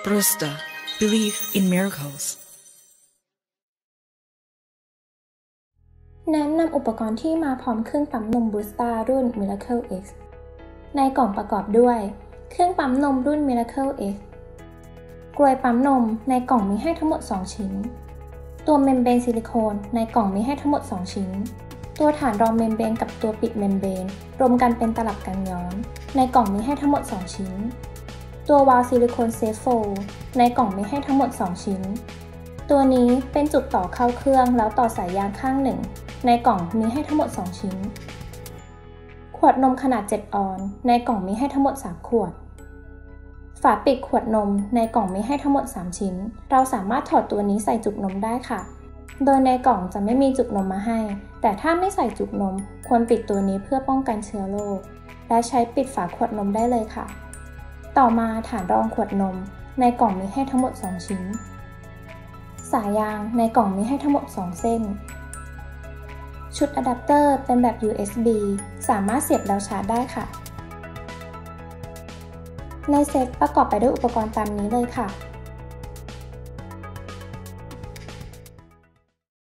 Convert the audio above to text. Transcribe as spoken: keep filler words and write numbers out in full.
Prosta Believe in Miracles แนะนำอุปกรณ์ที่มาพร้อมเครื่องปั๊มนม Prosta รุ่น Miracle X ในกล่องประกอบด้วยเครื่องปั๊มนมรุ่น Miracle X กลวยปั๊มนมในกล่องมีให้ทั้งหมดสองชิ้นตัวเมมเบรนซิลิโคนในกล่องมีให้ทั้งหมดสองชิ้นตัวฐานรองเมมเบรนกับตัวปิดเมมเบรนรวมกันเป็นตลับกันย้อนในกล่องมีให้ทั้งหมดสองชิ้นตัววาล์วซิลิโคนเซฟโฟลในกล่องมีให้ทั้งหมดสองชิ้นตัวนี้เป็นจุดต่อเข้าเครื่องแล้วต่อสายยางข้างหนึ่งในกล่องมีให้ทั้งหมดสองชิ้นขวดนมขนาดเจ็ดออนซ์ในกล่องมีให้ทั้งหมดสามขวดฝาปิดขวดนมในกล่องมีให้ทั้งหมดสามชิ้นเราสามารถถอดตัวนี้ใส่จุกนมได้ค่ะโดยในกล่องจะไม่มีจุกนมมาให้แต่ถ้าไม่ใส่จุกนมควรปิดตัวนี้เพื่อป้องกันเชื้อโรคและใช้ปิดฝาขวดนมได้เลยค่ะต่อมาฐานรองขวดนมในกล่องมีให้ทั้งหมดสองชิ้นสายยางในกล่องมีให้ทั้งหมดสองเส้นชุดอะแดปเตอร์เป็นแบบ ยู เอส บี สามารถเสียบแล้วชาร์จได้ค่ะในเซตประกอบไปด้วยอุปกรณ์ตามนี้เลยค่ะ